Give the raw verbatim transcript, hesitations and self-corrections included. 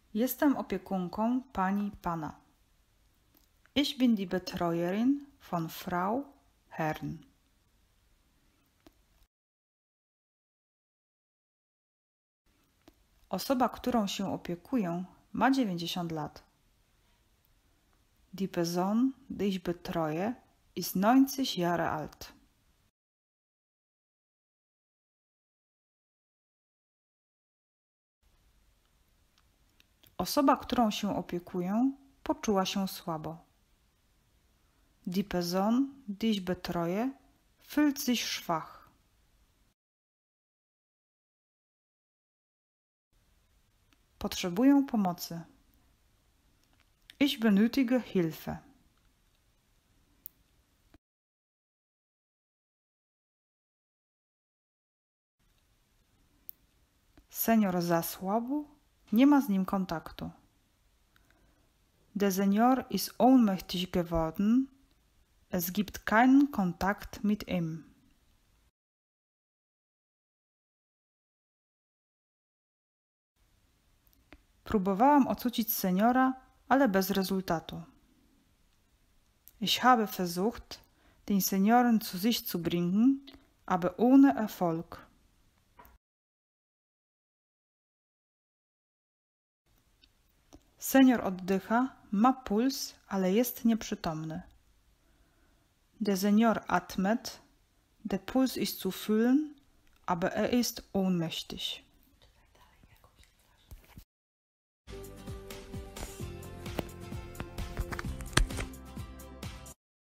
Jestem opiekunką pani pana. Ich bin die Betreuerin von Frau Herrn. Osoba, którą się opiekuję, ma dziewięćdziesiąt lat. Die Person, die ich betreue, ist neunzig Jahre alt. Osoba, którą się opiekuję, poczuła się słabo. Die Person, die ich betreue, fühlt sich schwach. Potrzebuję pomocy. Ich benötige Hilfe. Senior zasłabł, nie ma z nim kontaktu. Der Senior ist ohnmächtig geworden, es gibt keinen Kontakt mit ihm. Próbowałam ocucić seniora, ale bez rezultatu. Ich habe versucht, den Senioren zu sich zu bringen, aber ohne Erfolg. Senior oddycha, ma puls, ale jest nieprzytomny. Der Senior atmet, der Puls ist zu fühlen, aber er ist ohnmächtig.